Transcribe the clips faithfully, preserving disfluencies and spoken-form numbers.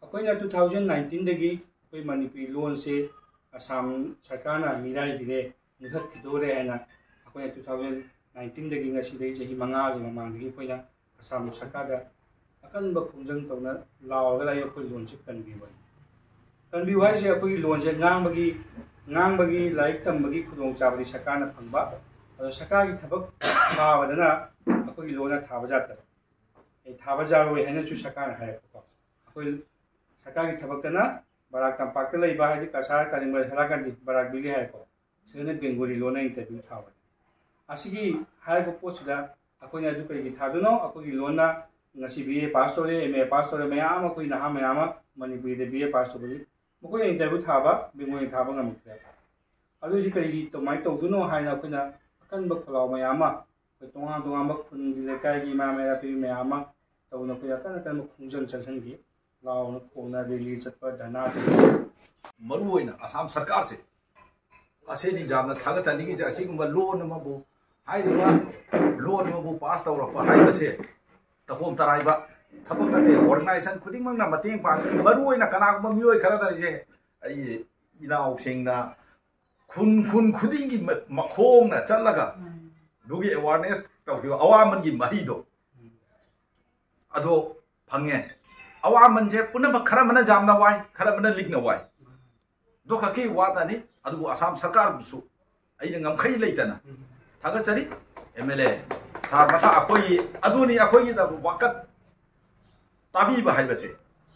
अखोइना two thousand nineteen दगी अखोइ मणिपुरी लोन से असम सरकारना मिराई बिरे मुथत खिदोरे हैना अखोइना टू थाउजेंड नाइनटीन दगी ngasi चही मंगा की ममांगी अखोइना असम सरकार अकनब खुंजंग तौना लावगा लाइ अखोइ लोन से कनबीबो कनबीबो हाइसे अखोइ लोन से ngangbagi ngangbagi लाइक तंबगी खुदोंग चाबरी सरकारना फंगबा अदो सरकार की थबक थाबदना अखोइ लोन थाबा जाता ए थाबा जारोय हैना सु सरकार हायको अखोइ सरकार की थबकना बराक तंपाक लेबा हाइदि कासार कालिंग हलाकांदि बराक बिली हायको सिने बेंगोली लोन इंटरव्यू थाबा असिगी हायको पोसदा अखोइना दु कई थादुनो अखोइ लोना ngasi B A pass tore M A pass tore mayam अखोइ नहा mayam मणिपुरी दे B A pass तोबि मखोइ इंटरव्यू थाबा बेंगोली थाबा ngमक्रे अदुदि कई तोमाइ तौदुनो हाइना अखोइना अकनब खलाव mayam तोंगा तोंगा खुन लेकाई की मा मेरा पि mayam तौना कोइ अकन अकन खुंजन चलसनगी लाउन खोना दिल्ली चतपा धना मरु होइना असम सरकार से असेनि जामना थागा चनिगी से असिगुम लोन मबु हाइरिबा लोन मबु पास तौरप हाइबसे तकोम तराइबा थबक नते ऑर्गेनाइजेशन खुदिंगमंगना मतेंग पांग मरु होइना कनागुम मियोय खरा जे आई इनाउ सेंगना खुन खुन खुदिंगी मखोंगना चलगा दुगी अवेयरनेस तौकियो अवामन की महिदो अदो फंगे अवामन जे पुनम खरा मन जामना वाई खरा मन लिखना वाई दो खकी वातानी अदु असम सरकार बुसु अइना ngमखै लेतना थागचरी एमएलए सार मसा अखोइ अदुनी अखोइ दा वकत ताबी बहाइबसे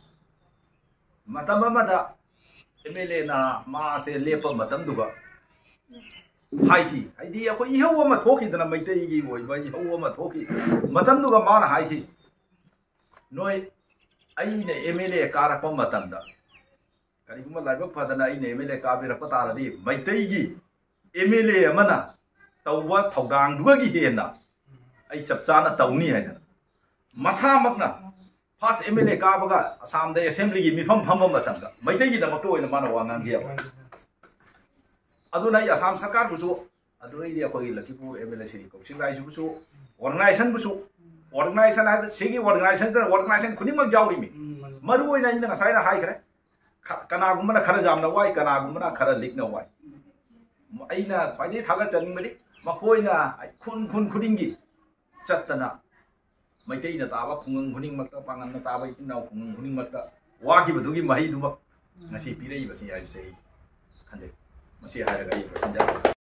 मतम मदा एमएलए ना मा से लेप मतम दुगा हाइथि आइदि अखोइ इहौ अमा थोखिदना मैतै गी ओइबा इहौ अमा थोखि मतम दुगा माना हाइथि नोय अइने एमएलए कारप मतमदा करिगुम लाइबक फदना अइने एमएलए काबिरप तारदि मैतै गी एमएलए अमना तौवा थौदांग दुगी हेना आई चपचाना तौनी है मसा मकना फर्स्ट एमएलए काबगा असम दे असेंबली की मिफम फम मतंगा मैतै की दमक तो माना वांगांग गे अदुना असम सरकार बुसु अदुई अखोई लखीपुर एमएलए सिरी कौशिक राय बुसु ऑर्गेनाइजेशन बुसु ऑर्गेनाइजेशन है सेगी ऑर्गेनाइजेशन का ऑर्गेनाइजेशन खुनिमक जाउरी मी मरु होइना इन ngसाइना हाइखरे कनागुमना खरा जामना वाई कनागुमना खरा लिखना वाई अइना फाइदे थागा चनिंगबदि मखोइना खुन खुन खुदिंगी चतना मैतैना ताबा खुंगं खुनिंगमक्ता पांगन ताबा इतिनाउ खुंगं खुनिंगमक्ता वाखिबदुगी महीदुमक ngasi पिरैबसि याइसे खंदे मसी हायरगा इ